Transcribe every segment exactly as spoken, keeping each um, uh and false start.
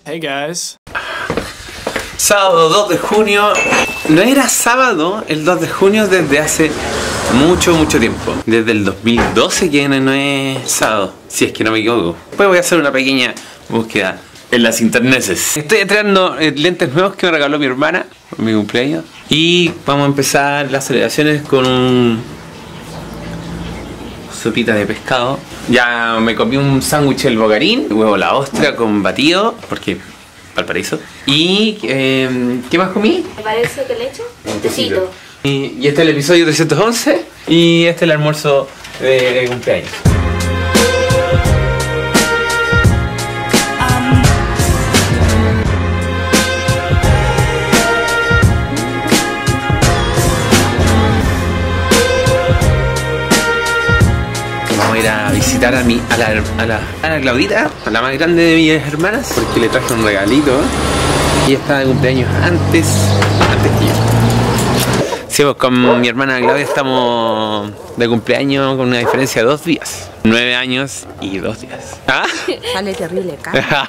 Hey guys. Sábado dos de junio. No era sábado el dos de junio desde hace mucho, mucho tiempo. Desde el dos mil doce que no es sábado, si es que no me equivoco. Después voy a hacer una pequeña búsqueda en las internetes. Estoy estrenando lentes nuevos que me regaló mi hermana por mi cumpleaños. Y vamos a empezar las celebraciones con un sopita de pescado. Ya me comí un sándwich el bogarín, huevo a la ostra con batido, porque Valparaíso. Y eh, ¿qué más comí? ¿Te parece que le echo? Un tecito. Y, y este es el episodio trescientos once. Y este es el almuerzo de, de cumpleaños. Vamos a ir a visitar a mi a la, a la, a la Claudita, a la más grande de mis hermanas, porque le traje un regalito. Y está de cumpleaños antes, antes que yo. Sí, pues con mi hermana Claudia estamos de cumpleaños con una diferencia de dos días. Nueve años y dos días. ¿Ah? Sale terrible, cara.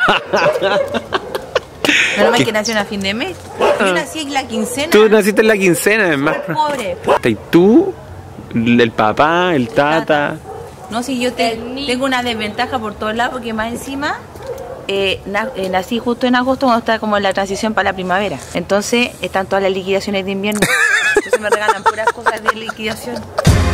No me que nació a fin de mes. Yo nací en la quincena. Tú naciste en la quincena, además. Pobre. ¿Y tú? El papá, el tata. No, si yo te, tengo una desventaja por todos lados, porque más encima eh, na, eh, nací justo en agosto cuando está como en la transición para la primavera. Entonces están todas las liquidaciones de invierno. Entonces me regalan puras cosas de liquidación.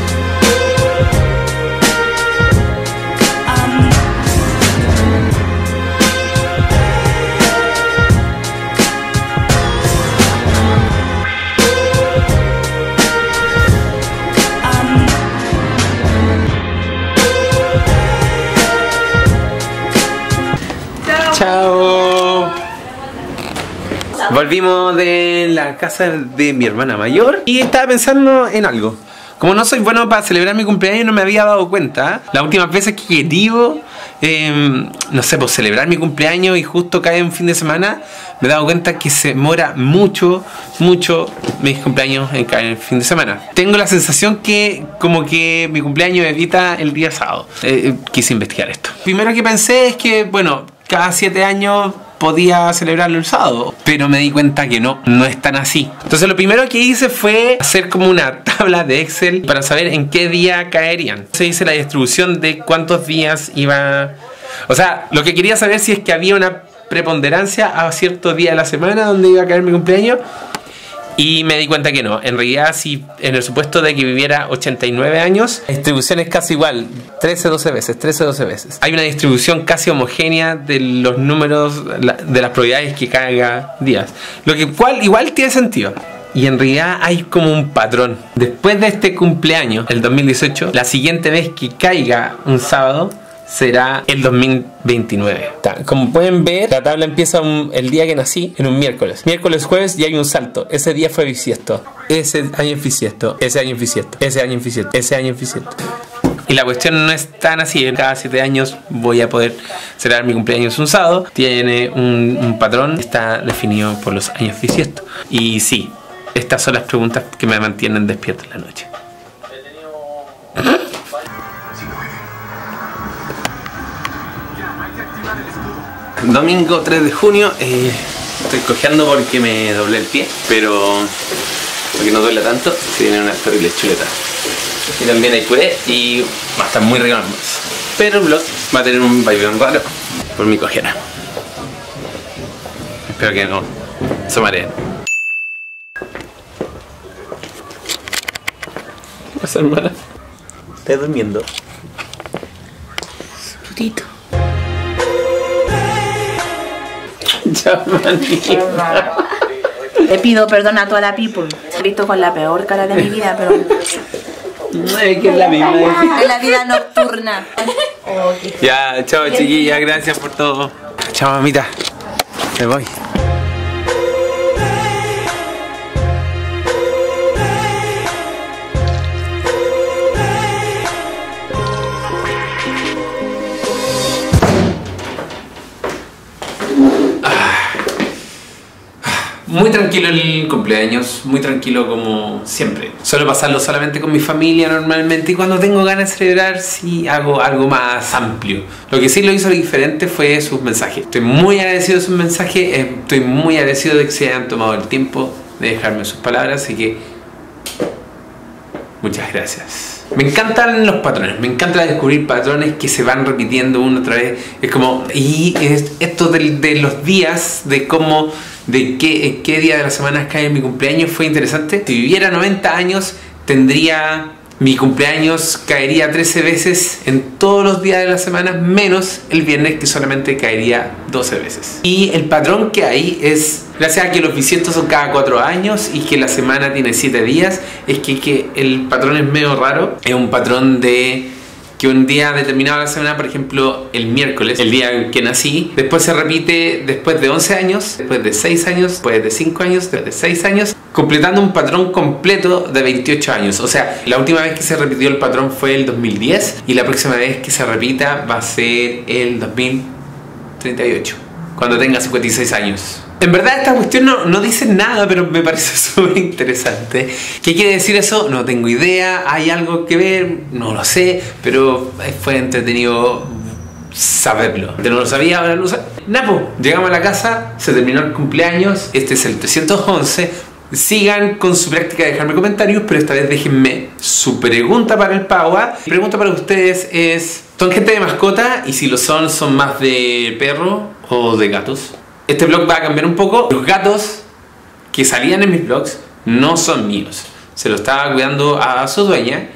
Chao. Volvimos de la casa de mi hermana mayor y estaba pensando en algo. Como no soy bueno para celebrar mi cumpleaños, no me había dado cuenta. Las últimas veces que he querido, eh, no sé, pues celebrar mi cumpleaños y justo cae un fin de semana, me he dado cuenta que se demora mucho, mucho mis cumpleaños en caer el fin de semana. Tengo la sensación que como que mi cumpleaños evita el día sábado. Eh, quise investigar esto. Primero que pensé es que, bueno, cada siete años podía celebrarlo el sábado, pero me di cuenta que no, no es tan así. Entonces lo primero que hice fue hacer como una tabla de Excel para saber en qué día caerían. Se hice la distribución de cuántos días iba... O sea, lo que quería saber si es que había una preponderancia a cierto día de la semana donde iba a caer mi cumpleaños. Y me di cuenta que no. En realidad, si en el supuesto de que viviera ochenta y nueve años, la distribución es casi igual, trece, doce veces, trece, doce veces. Hay una distribución casi homogénea de los números, de las probabilidades que caiga días. Lo que cual, igual tiene sentido. Y en realidad hay como un patrón. Después de este cumpleaños, el dos mil dieciocho, la siguiente vez que caiga un sábado será el dos mil veintinueve. Como pueden ver, la tabla empieza un, el día que nací, en un miércoles. Miércoles, jueves y hay un salto. Ese día fue bisiesto. Ese año es bisiesto. Ese año es bisiesto. Ese año es bisiesto. Ese año es bisiesto. Y la cuestión no es tan así. Cada siete años voy a poder celebrar mi cumpleaños un sábado. Tiene un, un patrón. Está definido por los años bisiestos. Y sí, estas son las preguntas que me mantienen despierto en la noche. Domingo tres de junio, eh, estoy cojeando porque me doblé el pie, pero porque no duele tanto, se vienen unas terribles chuletas. Y también hay puré y va a estar muy rico el almuerzo. Pero el vlog va a tener un vaivén raro por mi cojera. Espero que no se mareen. ¿Qué pasa, hermana? ¿Estás durmiendo? Putito. Ya, manita. Le pido perdón a toda la people. Listo con la peor cara de mi vida, pero... No, es que es la misma. Es la vida nocturna. Ya, chao chiquilla, gracias por todo. Chao mamita, me voy. Muy tranquilo el cumpleaños, muy tranquilo como siempre. Suelo pasarlo solamente con mi familia normalmente y cuando tengo ganas de celebrar sí hago algo más amplio. Lo que sí lo hizo diferente fue sus mensajes. Estoy muy agradecido de sus mensajes, estoy muy agradecido de que se hayan tomado el tiempo de dejarme sus palabras, así que muchas gracias. Me encantan los patrones, me encanta descubrir patrones que se van repitiendo una otra vez. Es como, y es esto de, de los días, de cómo, de qué, qué día de la semana cae en mi cumpleaños fue interesante. Si viviera noventa años, tendría, mi cumpleaños caería trece veces en todos los días de la semana, menos el viernes que solamente caería doce veces. Y el patrón que hay es, gracias a que los bisiestos son cada cuatro años y que la semana tiene siete días, es que, que el patrón es medio raro. Es un patrón de que un día determinado de la semana, por ejemplo el miércoles, el día en que nací, después se repite después de once años, después de seis años, después de cinco años, después de seis años, completando un patrón completo de veintiocho años. O sea, la última vez que se repitió el patrón fue el dos mil diez y la próxima vez que se repita va a ser el dos mil treinta y ocho, cuando tenga cincuenta y seis años. En verdad esta cuestión no, no dice nada, pero me parece súper interesante. ¿Qué quiere decir eso? No tengo idea. ¿Hay algo que ver? No lo sé, pero fue entretenido saberlo. Antes no lo sabía, ahora lo sé. Napo, llegamos a la casa, se terminó el cumpleaños. Este es el trescientos once. Sigan con su práctica de dejarme comentarios, pero esta vez déjenme su pregunta para el Paua. Mi pregunta para ustedes es: ¿son gente de mascota? Y si lo son, ¿son más de perro o de gatos? Este vlog va a cambiar un poco. Los gatos que salían en mis vlogs no son míos. Se lo estaba cuidando a su dueña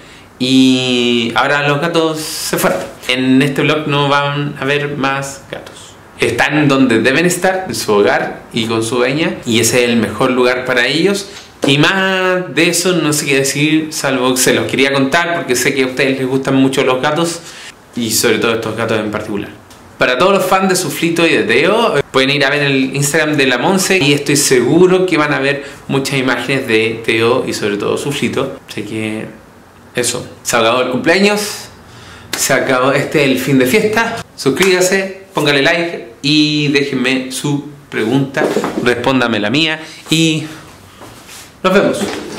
y ahora los gatos se fueron. En este vlog no van a haber más gatos. Están donde deben estar, en su hogar y con su dueña, y ese es el mejor lugar para ellos. Y más de eso no sé qué decir, salvo que se los quería contar porque sé que a ustedes les gustan mucho los gatos y sobre todo estos gatos en particular. Para todos los fans de Suflito y de Teo, pueden ir a ver el Instagram de la Monse y estoy seguro que van a ver muchas imágenes de Teo y sobre todo Suflito. Así que eso, se acabó el cumpleaños, se acabó este el fin de fiesta. Suscríbase, póngale like y déjenme su pregunta, respóndame la mía y nos vemos.